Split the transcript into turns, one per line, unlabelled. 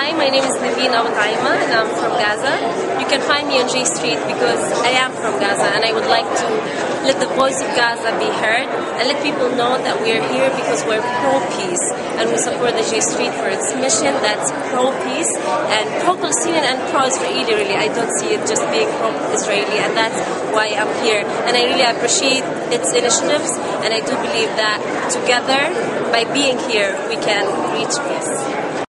Hi, my name is Nevin Abutaima and I'm from Gaza. You can find me on J Street because I am from Gaza and I would like to let the voice of Gaza be heard and let people know that we are here because we're pro-peace and we support the J Street for its mission that's pro-peace and pro-Palestinian and pro-Israeli really. I don't see it just being pro-Israeli and that's why I'm here. And I really appreciate its initiatives and I do believe that together, by being here, we can reach peace.